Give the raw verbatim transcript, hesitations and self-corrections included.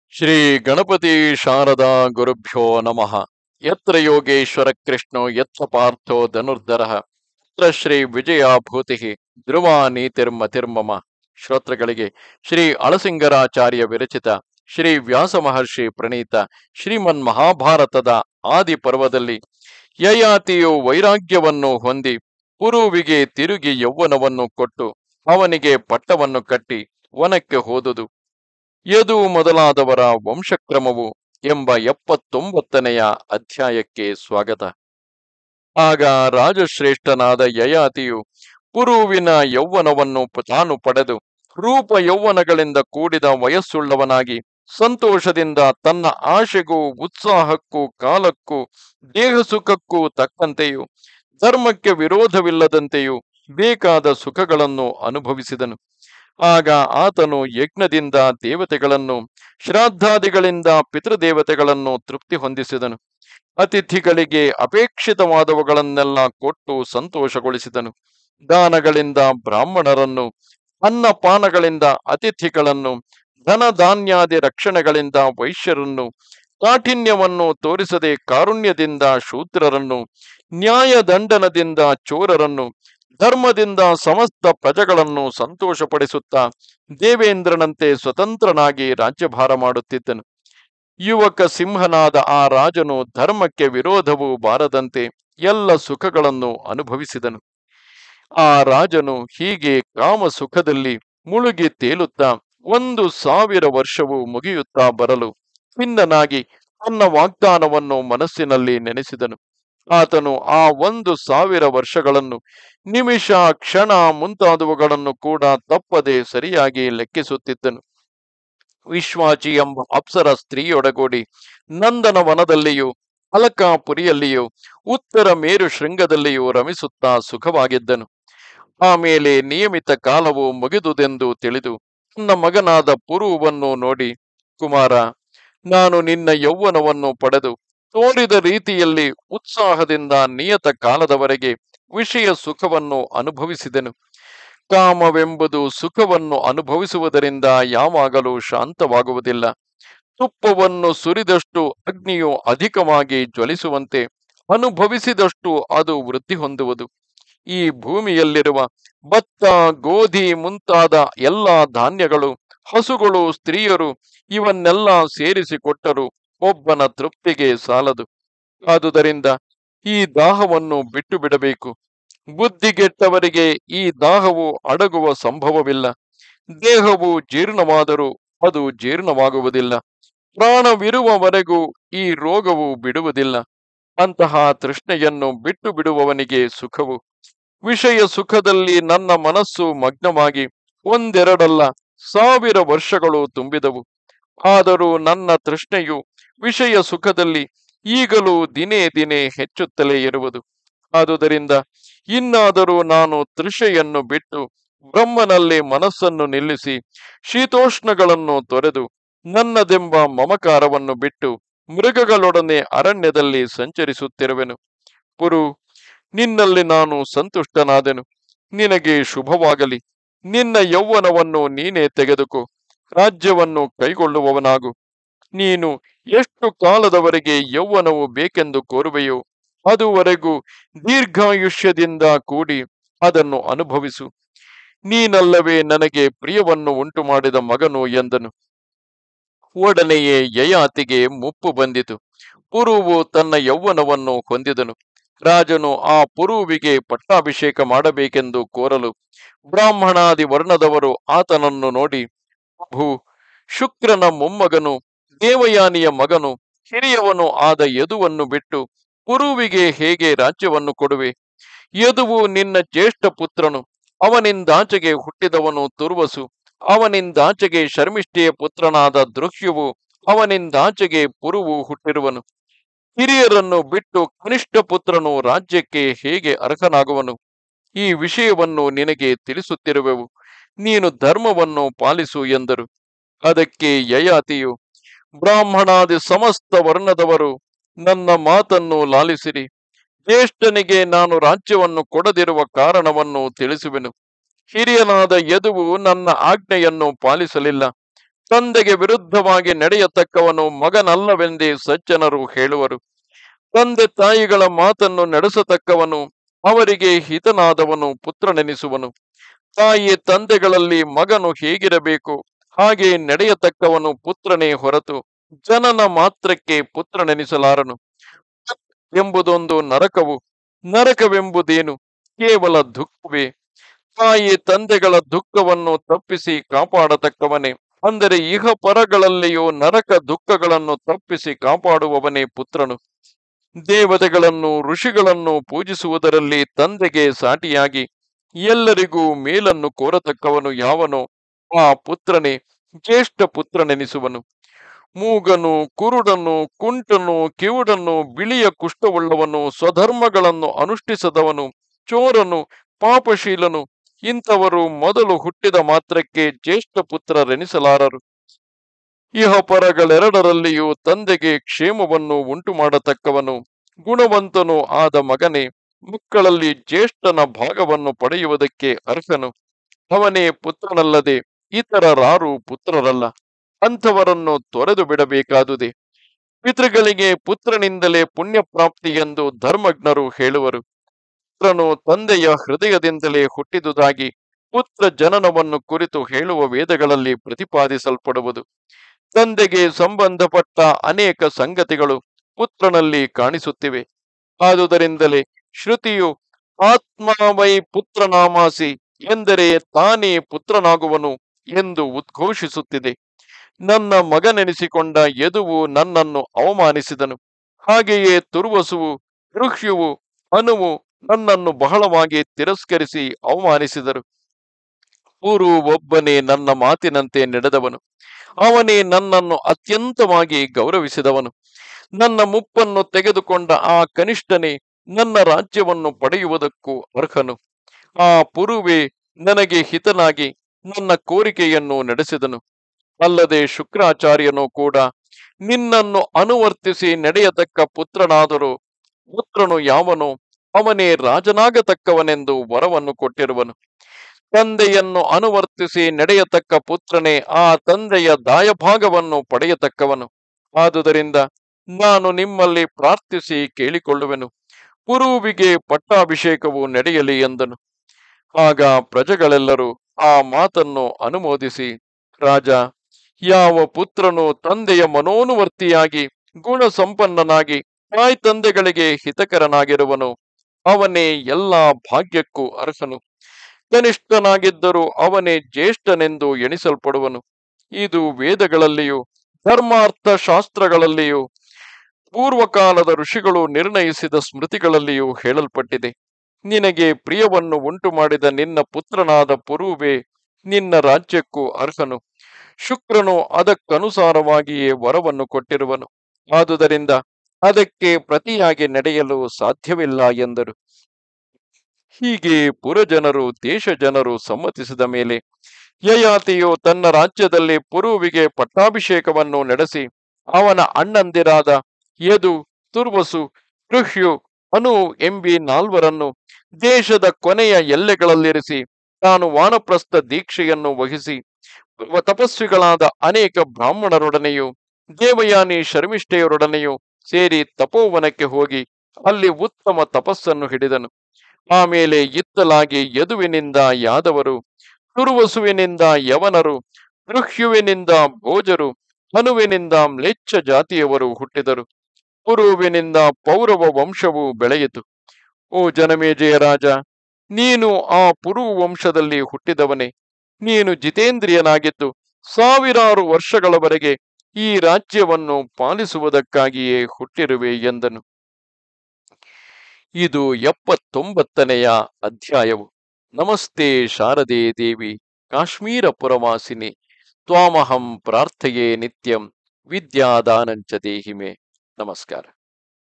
ಶ್ರೀ ಗಣಪತಿ ಶಾರದಾ ಗುರುಭ್ಯೋ ನಮಃ. ಯತ್ರ ಯೋಗೇಶ್ವರ ಕೃಷ್ಣೋ ಯತ್ರ ಪಾರ್ಥೋ ಧನುರ್ಧರಃ ಯತ್ರ ಶ್ರೀ ವಿಜಯಾಭೂತಿ ಧ್ರುವ ನೀತಿರ್ಮತಿರ್ಮಮ. ಶ್ರೋತೃಗಳಿಗೆ ಶ್ರೀ ಅಳಸಿಂಗರಾಚಾರ್ಯ ವಿರಚಿತ ಶ್ರೀ ವ್ಯಾಸ ಮಹರ್ಷಿ ಪ್ರಣೀತ ಶ್ರೀಮನ್ ಮಹಾಭಾರತದ ಆದಿ ಪರ್ವದಲ್ಲಿ ಯಯಾತಿಯು ವೈರಾಗ್ಯವನ್ನು ಹೊಂದಿ ಪುರುವಿಗೆ ತಿರುಗಿ ಯೌವನವನ್ನು ಕೊಟ್ಟು ಅವನಿಗೆ ಪಟ್ಟವನ್ನು ಕಟ್ಟಿ ವನಕ್ಕೆ ಹೋದುದು. ಯದು ಮೊದಲಾದವರ ವಂಶಕ್ರಮವು ಎಂಬ ಎಪ್ಪತ್ತೊಂಬತ್ತನೆಯ ಅಧ್ಯಾಯಕ್ಕೆ ಸ್ವಾಗತ. ಆಗ ರಾಜಶ್ರೇಷ್ಠನಾದ ಯಯಾತಿಯು ಪುರುವಿನ ಯೌವನವನ್ನು ತಾನು ಪಡೆದು ರೂಪ ಯೌವನಗಳಿಂದ ಕೂಡಿದ ವಯಸ್ಸುಳ್ಳವನಾಗಿ ಸಂತೋಷದಿಂದ ತನ್ನ ಆಶೆಗೂ ಉತ್ಸಾಹಕ್ಕೂ ಕಾಲಕ್ಕೂ ದೇಹ ಸುಖಕ್ಕೂ ತಕ್ಕಂತೆಯೂ ಧರ್ಮಕ್ಕೆ ವಿರೋಧವಿಲ್ಲದಂತೆಯೂ ಬೇಕಾದ ಸುಖಗಳನ್ನು ಅನುಭವಿಸಿದನು. ಆಗ ಆತನು ಯಜ್ಞದಿಂದ ದೇವತೆಗಳನ್ನು, ಶ್ರಾದ್ದಾದಿಗಳಿಂದ ಪಿತೃದೇವತೆಗಳನ್ನು ತೃಪ್ತಿ ಹೊಂದಿಸಿದನು. ಅತಿಥಿಗಳಿಗೆ ಅಪೇಕ್ಷಿತವಾದವುಗಳನ್ನೆಲ್ಲ ಕೊಟ್ಟು ಸಂತೋಷಗೊಳಿಸಿದನು. ದಾನಗಳಿಂದ ಬ್ರಾಹ್ಮಣರನ್ನು, ಅನ್ನಪಾನಗಳಿಂದ ಅತಿಥಿಗಳನ್ನು, ಧನಧಾನ್ಯಾದಿ ರಕ್ಷಣೆಗಳಿಂದ ವೈಶ್ಯರನ್ನು, ಕಾಠಿಣ್ಯವನ್ನು ತೋರಿಸದೆ ಕಾರುಣ್ಯದಿಂದ ಶೂದ್ರರನ್ನು, ನ್ಯಾಯದಂಡನದಿಂದ ಚೋರರನ್ನು, ಧರ್ಮದಿಂದ ಸಮಸ್ತ ಪ್ರಜೆಗಳನ್ನು ಸಂತೋಷಪಡಿಸುತ್ತಾ ದೇವೇಂದ್ರನಂತೆ ಸ್ವತಂತ್ರನಾಗಿ ರಾಜ್ಯಭಾರ ಮಾಡುತ್ತಿದ್ದನು. ಯುವಕ ಸಿಂಹನಾದ ಆ ರಾಜನು ಧರ್ಮಕ್ಕೆ ವಿರೋಧವೂ ಬಾರದಂತೆ ಎಲ್ಲ ಸುಖಗಳನ್ನು ಅನುಭವಿಸಿದನು. ಆ ರಾಜನು ಹೀಗೆ ಕಾಮ ಸುಖದಲ್ಲಿ ಮುಳುಗಿ ತೇಲುತ್ತಾ ಒಂದು ಸಾವಿರ ವರ್ಷವು ಮುಗಿಯುತ್ತಾ ಬರಲು ಖಿನ್ನನಾಗಿ ತನ್ನ ವಾಗ್ದಾನವನ್ನು ಮನಸ್ಸಿನಲ್ಲಿ ನೆನೆಸಿದನು. ಆತನು ಆ ಒಂದು ಸಾವಿರ ವರ್ಷಗಳನ್ನು ನಿಮಿಷ, ಕ್ಷಣ ಮುಂತಾದವುಗಳನ್ನು ಕೂಡ ತಪ್ಪದೆ ಸರಿಯಾಗಿ ಲೆಕ್ಕಿಸುತ್ತಿದ್ದನು. ವಿಶ್ವಾಚಿ ಎಂಬ ಅಪ್ಸರ ಸ್ತ್ರೀಯೊಡಗೂಡಿ ನಂದನ ವನದಲ್ಲಿಯೂ ಅಲಕಾಪುರಿಯಲ್ಲಿಯೂ ಉತ್ತರ ಮೇರು ಶೃಂಗದಲ್ಲಿಯೂ ರಮಿಸುತ್ತಾ ಸುಖವಾಗಿದ್ದನು. ಆಮೇಲೆ ನಿಯಮಿತ ಕಾಲವು ಮುಗಿದುದೆಂದು ತಿಳಿದು ತನ್ನ ಮಗನಾದ ಪುರುವನ್ನು ನೋಡಿ, ಕುಮಾರ, ನಾನು ನಿನ್ನ ಯೌವನವನ್ನು ಪಡೆದು ತೋರಿದ ರೀತಿಯಲ್ಲಿ ಉತ್ಸಾಹದಿಂದ ನಿಯತ ಕಾಲದವರೆಗೆ ವಿಷಯ ಸುಖವನ್ನು ಅನುಭವಿಸಿದೆನು. ಕಾಮವೆಂಬುದು ಸುಖವನ್ನು ಅನುಭವಿಸುವುದರಿಂದ ಯಾವಾಗಲೂ ಶಾಂತವಾಗುವುದಿಲ್ಲ. ತುಪ್ಪವನ್ನು ಸುರಿದಷ್ಟು ಅಗ್ನಿಯು ಅಧಿಕವಾಗಿ ಜ್ವಲಿಸುವಂತೆ ಅನುಭವಿಸಿದಷ್ಟು ಅದು ವೃದ್ಧಿ ಹೊಂದುವುದು. ಈ ಭೂಮಿಯಲ್ಲಿರುವ ಭತ್ತ, ಗೋಧಿ ಮುಂತಾದ ಎಲ್ಲ ಧಾನ್ಯಗಳು, ಹಸುಗಳು, ಸ್ತ್ರೀಯರು ಇವನ್ನೆಲ್ಲ ಸೇರಿಸಿಕೊಟ್ಟರೂ ಒಬ್ಬನ ತೃಪ್ತಿಗೆ ಸಾಲದು. ಆದುದರಿಂದ ಈ ದಾಹವನ್ನು ಬಿಟ್ಟು ಬಿಡಬೇಕು. ಬುದ್ಧಿಗೆಟ್ಟವರಿಗೆ ಈ ದಾಹವು ಅಡಗುವ ಸಂಭವವಿಲ್ಲ. ದೇಹವು ಜೀರ್ಣವಾದರೂ ಅದು ಜೀರ್ಣವಾಗುವುದಿಲ್ಲ. ಪ್ರಾಣವಿರುವವರೆಗೂ ಈ ರೋಗವು ಬಿಡುವುದಿಲ್ಲ. ಅಂತಹ ತೃಷ್ಣೆಯನ್ನು ಬಿಟ್ಟು ಬಿಡುವವನಿಗೆ ಸುಖವು. ವಿಷಯ ಸುಖದಲ್ಲಿ ನನ್ನ ಮನಸ್ಸು ಮಗ್ನವಾಗಿ ಒಂದೆರಡಲ್ಲ ಸಾವಿರ ವರ್ಷಗಳು ತುಂಬಿದವು. ಆದರೂ ನನ್ನ ತೃಷ್ಣೆಯು ವಿಷಯ ಸುಖದಲ್ಲಿ ಈಗಲೂ ದಿನೇ ದಿನೇ ಹೆಚ್ಚುತ್ತಲೇ ಇರುವುದು. ಆದುದರಿಂದ ಇನ್ನಾದರೂ ನಾನು ತೃಷೆಯನ್ನು ಬಿಟ್ಟು ಬ್ರಹ್ಮನಲ್ಲಿ ಮನಸ್ಸನ್ನು ನಿಲ್ಲಿಸಿ ಶೀತೋಷ್ಣಗಳನ್ನು ತೊರೆದು ನನ್ನದೆಂಬ ಮಮಕಾರವನ್ನು ಬಿಟ್ಟು ಮೃಗಗಳೊಡನೆ ಅರಣ್ಯದಲ್ಲಿ ಸಂಚರಿಸುತ್ತಿರುವೆನು. ಪುರು, ನಿನ್ನಲ್ಲಿ ನಾನು ಸಂತುಷ್ಟನಾದೆನು. ನಿನಗೆ ಶುಭವಾಗಲಿ. ನಿನ್ನ ಯೌವನವನ್ನು ನೀನೇ ತೆಗೆದುಕೋ. ರಾಜ್ಯವನ್ನು ಕೈಗೊಳ್ಳುವವನಾಗು. ನೀನು ಎಷ್ಟು ಕಾಲದವರೆಗೆ ಯೌವನವು ಬೇಕೆಂದು ಕೋರುವೆಯೋ ಅದುವರೆಗೂ ದೀರ್ಘಾಯುಷ್ಯದಿಂದ ಕೂಡಿ ಅದನ್ನು ಅನುಭವಿಸು. ನೀನಲ್ಲವೇ ನನಗೆ ಪ್ರಿಯವನ್ನು ಉಂಟು ಮಾಡಿದ ಮಗನು ಎಂದನು. ಒಡನೆಯೇ ಯಯಾತಿಗೆ ಮುಪ್ಪು ಬಂದಿತು. ಪುರುವು ತನ್ನ ಯೌವನವನ್ನು ಹೊಂದಿದನು. ರಾಜನು ಆ ಪುರುವಿಗೆ ಪಟ್ಟಾಭಿಷೇಕ ಮಾಡಬೇಕೆಂದು ಕೋರಲು ಬ್ರಾಹ್ಮಣಾದಿ ವರ್ಣದವರು ಆತನನ್ನು ನೋಡಿ, ಪ್ರಭು, ಶುಕ್ರನ ಮೊಮ್ಮಗನು, ದೇವಯಾನಿಯ ಮಗನು, ಹಿರಿಯವನು ಆದ ಯದುವನ್ನು ಬಿಟ್ಟು ಪುರುವಿಗೆ ಹೇಗೆ ರಾಜ್ಯವನ್ನು ಕೊಡುವೆ? ಯದುವು ನಿನ್ನ ಜ್ಯೇಷ್ಠ ಪುತ್ರನು. ಅವನಿಂದಾಚೆಗೆ ಹುಟ್ಟಿದವನು ತುರ್ವಸು. ಅವನಿಂದಾಚೆಗೆ ಶರ್ಮಿಷ್ಠೆಯ ಪುತ್ರನಾದ ದೃಹ್ಯುವು. ಅವನಿಂದಾಚೆಗೆ ಪುರುವು ಹುಟ್ಟಿರುವನು. ಹಿರಿಯರನ್ನು ಬಿಟ್ಟು ಕನಿಷ್ಠ ಪುತ್ರನು ರಾಜ್ಯಕ್ಕೆ ಹೇಗೆ ಅರ್ಹನಾಗುವನು? ಈ ವಿಷಯವನ್ನು ನಿನಗೆ ತಿಳಿಸುತ್ತಿರುವೆವು. ನೀನು ಧರ್ಮವನ್ನು ಪಾಲಿಸು ಎಂದರು. ಅದಕ್ಕೆ ಯಯಾತಿಯು, ಬ್ರಾಹ್ಮಣಾದಿ ಸಮಸ್ತ ವರ್ಣದವರು ನನ್ನ ಮಾತನ್ನು ಲಾಲಿಸಿರಿ. ಜ್ಯೇಷ್ಠನಿಗೆ ನಾನು ರಾಜ್ಯವನ್ನು ಕೊಡದಿರುವ ಕಾರಣವನ್ನು ತಿಳಿಸುವೆನು. ಹಿರಿಯನಾದ ಯದುವು ನನ್ನ ಆಜ್ಞೆಯನ್ನು ಪಾಲಿಸಲಿಲ್ಲ. ತಂದೆಗೆ ವಿರುದ್ಧವಾಗಿ ನಡೆಯತಕ್ಕವನು ಮಗನಲ್ಲವೆಂದೇ ಸಜ್ಜನರು ಹೇಳುವರು. ತಂದೆ ತಾಯಿಗಳ ಮಾತನ್ನು ನಡೆಸತಕ್ಕವನು ಅವರಿಗೆ ಹಿತನಾದವನು ಪುತ್ರನೆನಿಸುವನು. ತಾಯಿ ತಂದೆಗಳಲ್ಲಿ ಮಗನು ಹೇಗಿರಬೇಕು ಹಾಗೆ ನಡೆಯತಕ್ಕವನು ಪುತ್ರನೇ ಹೊರತು ಜನನ ಮಾತ್ರಕ್ಕೆ ಪುತ್ರನೆನಿಸಲಾರನು. ಎಂಬುದೊಂದು ನರಕವು, ನರಕವೆಂಬುದೇನು? ಕೇವಲ ದುಃಖವೇ. ತಾಯಿ ತಂದೆಗಳ ದುಃಖವನ್ನು ತಪ್ಪಿಸಿ ಕಾಪಾಡತಕ್ಕವನೇ, ಅಂದರೆ ಇಹ ಪರಗಳಲ್ಲಿಯೂ ನರಕ ದುಃಖಗಳನ್ನು ತಪ್ಪಿಸಿ ಕಾಪಾಡುವವನೇ ಪುತ್ರನು. ದೇವತೆಗಳನ್ನು ಋಷಿಗಳನ್ನು ಪೂಜಿಸುವುದರಲ್ಲಿ ತಂದೆಗೆ ಸಾಟಿಯಾಗಿ ಎಲ್ಲರಿಗೂ ಮೇಲನ್ನು ಕೋರತಕ್ಕವನು ಯಾವನೋ ಆ ಪುತ್ರನೇ ಜ್ಯೇಷ್ಠ ಪುತ್ರನೆನಿಸುವನು. ಮೂಗನು, ಕುರುಡನು, ಕುಂಟನು, ಕಿವುಡನು, ಬಿಳಿಯ ಕುಷ್ಠವುಳ್ಳವನು, ಸ್ವಧರ್ಮಗಳನ್ನು ಅನುಷ್ಠಿಸದವನು, ಚೋರನು, ಪಾಪಶೀಲನು ಇಂಥವರು ಮೊದಲು ಹುಟ್ಟಿದ ಮಾತ್ರಕ್ಕೆ ಜ್ಯೇಷ್ಠ ಪುತ್ರರೆನಿಸಲಾರರು. ಇಹ ಪರಗಳೆರಡರಲ್ಲಿಯೂ ತಂದೆಗೆ ಕ್ಷೇಮವನ್ನು ಉಂಟು ಮಾಡತಕ್ಕವನು ಗುಣವಂತನು ಆದ ಮಗನೇ ಮಕ್ಕಳಲ್ಲಿ ಜ್ಯೇಷ್ಠನ ಭಾಗವನ್ನು ಪಡೆಯುವುದಕ್ಕೆ ಅರ್ಹನು. ಅವನೇ ಪುತ್ರನಲ್ಲದೆ ಇತರರಾರು ಪುತ್ರರಲ್ಲ. ಅಂಥವರನ್ನು ತೊರೆದು ಬಿಡಬೇಕಾದುದೇ. ಪಿತೃಗಳಿಗೆ ಪುತ್ರನಿಂದಲೇ ಪುಣ್ಯ ಪ್ರಾಪ್ತಿ ಎಂದು ಧರ್ಮಜ್ಞರು ಹೇಳುವರು. ಪುತ್ರನು ತಂದೆಯ ಹೃದಯದಿಂದಲೇ ಹುಟ್ಟಿದುದಾಗಿ ಪುತ್ರ ಜನನವನ್ನು ಕುರಿತು ಹೇಳುವ ವೇದಗಳಲ್ಲಿ ಪ್ರತಿಪಾದಿಸಲ್ಪಡುವುದು. ತಂದೆಗೆ ಸಂಬಂಧಪಟ್ಟ ಅನೇಕ ಸಂಗತಿಗಳು ಪುತ್ರನಲ್ಲಿ ಕಾಣಿಸುತ್ತಿವೆ. ಆದುದರಿಂದಲೇ ಶ್ರುತಿಯು ಆತ್ಮಾವೈ ಪುತ್ರನಾಮಾಸಿ ಎಂದರೆ ತಾನೇ ಪುತ್ರನಾಗುವನು ಎಂದು ಉದ್ಘೋಷಿಸುತ್ತಿದೆ. ನನ್ನ ಮಗನೆನಿಸಿಕೊಂಡ ಯದುವು ನನ್ನನ್ನು ಅವಮಾನಿಸಿದನು. ಹಾಗೆಯೇ ತುರ್ವಸುವು, ಋಹ್ಯುವು, ಅನುವು ನನ್ನನ್ನು ಬಹಳವಾಗಿ ತಿರಸ್ಕರಿಸಿ ಅವಮಾನಿಸಿದರು. ಪುರು ಒಬ್ಬನೇ ನನ್ನ ಮಾತಿನಂತೆ ನಡೆದವನು. ಅವನೇ ನನ್ನನ್ನು ಅತ್ಯಂತವಾಗಿ ಗೌರವಿಸಿದವನು. ನನ್ನ ಮುಪ್ಪನ್ನು ತೆಗೆದುಕೊಂಡ ಆ ಕನಿಷ್ಠನೇ ನನ್ನ ರಾಜ್ಯವನ್ನು ಪಡೆಯುವುದಕ್ಕೂ ಅರ್ಹನು. ಆ ಪುರುವೇ ನನಗೆ ಹಿತನಾಗಿ ನನ್ನ ಕೋರಿಕೆಯನ್ನು ನಡೆಸಿದನು. ಅಲ್ಲದೆ ಶುಕ್ರಾಚಾರ್ಯನು ಕೂಡ ನಿನ್ನನ್ನು ಅನುವರ್ತಿಸಿ ನಡೆಯತಕ್ಕ ಪುತ್ರನಾದರೂ ಪುತ್ರನು ಯಾವನೋ ಅವನೇ ರಾಜನಾಗತಕ್ಕವನೆಂದು ವರವನ್ನು ಕೊಟ್ಟಿರುವನು. ತಂದೆಯನ್ನು ಅನುವರ್ತಿಸಿ ನಡೆಯತಕ್ಕ ಪುತ್ರನೇ ಆ ತಂದೆಯ ದಾಯಭಾಗವನ್ನು ಪಡೆಯತಕ್ಕವನು. ಆದುದರಿಂದ ನಾನು ನಿಮ್ಮಲ್ಲಿ ಪ್ರಾರ್ಥಿಸಿ ಕೇಳಿಕೊಳ್ಳುವೆನು, ಪುರುವಿಗೆ ಪಟ್ಟಾಭಿಷೇಕವು ನಡೆಯಲಿ ಎಂದನು. ಆಗ ಪ್ರಜೆಗಳೆಲ್ಲರೂ ಆ ಮಾತನ್ನು ಅನುಮೋದಿಸಿ, ರಾಜ, ಯಾವ ಪುತ್ರನು ತಂದೆಯ ಮನೋನುವರ್ತಿಯಾಗಿ ಗುಣ ಸಂಪನ್ನನಾಗಿ ತಾಯಿ ತಂದೆಗಳಿಗೆ ಹಿತಕರನಾಗಿರುವನು ಅವನೇ ಎಲ್ಲಾ ಭಾಗ್ಯಕ್ಕೂ ಅರ್ಹನು. ಕನಿಷ್ಠನಾಗಿದ್ದರೂ ಅವನೇ ಜ್ಯೇಷ್ಠನೆಂದು ಎಣಿಸಲ್ಪಡುವನು. ಇದು ವೇದಗಳಲ್ಲಿಯೂ ಧರ್ಮಾರ್ಥ ಶಾಸ್ತ್ರಗಳಲ್ಲಿಯೂ ಪೂರ್ವಕಾಲದ ಋಷಿಗಳು ನಿರ್ಣಯಿಸಿದ ಸ್ಮೃತಿಗಳಲ್ಲಿಯೂ ಹೇಳಲ್ಪಟ್ಟಿದೆ. ನಿನಗೆ ಪ್ರಿಯವನ್ನು ಉಂಟು ಮಾಡಿದ ನಿನ್ನ ಪುತ್ರನಾದ ಪುರುವೇ ನಿನ್ನ ರಾಜ್ಯಕ್ಕೂ ಅರ್ಹನು. ಶುಕ್ರನು ಅದಕ್ಕನುಸಾರವಾಗಿಯೇ ವರವನ್ನು ಕೊಟ್ಟಿರುವನು. ಆದುದರಿಂದ ಅದಕ್ಕೆ ಪ್ರತಿಯಾಗಿ ನಡೆಯಲು ಸಾಧ್ಯವಿಲ್ಲ ಎಂದರು. ಹೀಗೆ ಪುರಜನರು ದೇಶ ಜನರು ಸಮ್ಮತಿಸಿದ ಮೇಲೆ ಯಯಾತಿಯು ತನ್ನ ರಾಜ್ಯದಲ್ಲಿ ಪುರುವಿಗೆ ಪಟ್ಟಾಭಿಷೇಕವನ್ನು ನಡೆಸಿ ಅವನ ಅಣ್ಣಂದಿರಾದ ಯದು, ತುರ್ವಸು, ಋಹ್ಯು, ಅನು ಎಂಬಿ ನಾಲ್ವರನ್ನು ದೇಶದ ಕೊನೆಯ ಎಲ್ಲೆಗಳಲ್ಲಿರಿಸಿ ತಾನು ವಾನಪ್ರಸ್ಥ ದೀಕ್ಷೆಯನ್ನು ವಹಿಸಿ ತಪಸ್ವಿಗಳಾದ ಅನೇಕ ಬ್ರಾಹ್ಮಣರೊಡನೆಯೂ ದೇವಯಾನಿ ಶರ್ಮಿಷ್ಠೆಯರೊಡನೆಯೂ ಸೇರಿ ತಪೋವನಕ್ಕೆ ಹೋಗಿ ಅಲ್ಲಿ ಉತ್ತಮ ತಪಸ್ಸನ್ನು ಹಿಡಿದನು. ಆಮೇಲೆ ಇತ್ತಲಾಗಿ ಯದುವಿನಿಂದ ಯಾದವರು, ತುರ್ವಸುವಿನಿಂದ ಯವನರು, ಋಹ್ಯುವಿನಿಂದ ಭೋಜರು, ಅನುವಿನಿಂದ ಮ್ಲೇಚ್ಛ ಜಾತಿಯವರು ಹುಟ್ಟಿದರು. ಪುರುವಿನಿಂದ ಪೌರವ ವಂಶವು ಬೆಳೆಯಿತು. ಓ ಜನಮೇಜಯ ರಾಜ, ನೀನು ಆ ಪುರು ವಂಶದಲ್ಲಿ ಹುಟ್ಟಿದವನೇ. ನೀನು ಜಿತೇಂದ್ರಿಯನಾಗಿದ್ದು ಸಾವಿರಾರು ವರ್ಷಗಳವರೆಗೆ ಈ ರಾಜ್ಯವನ್ನು ಪಾಲಿಸುವುದಕ್ಕಾಗಿಯೇ ಹುಟ್ಟಿರುವೆ ಎಂದನು. ಇದು ಎಪ್ಪತ್ತೊಂಬತ್ತನೆಯ ಅಧ್ಯಾಯವು. ನಮಸ್ತೆ ಶಾರದೆ ದೇವಿ ಕಾಶ್ಮೀರ ಪುರವಾಸಿನಿ ತ್ವಾಮಹಂ ಪ್ರಾರ್ಥಯೇ ನಿತ್ಯಂ ವಿದ್ಯಾದಾನಂಚ ದೇಹಿಮೆ. ನಮಸ್ಕಾರ.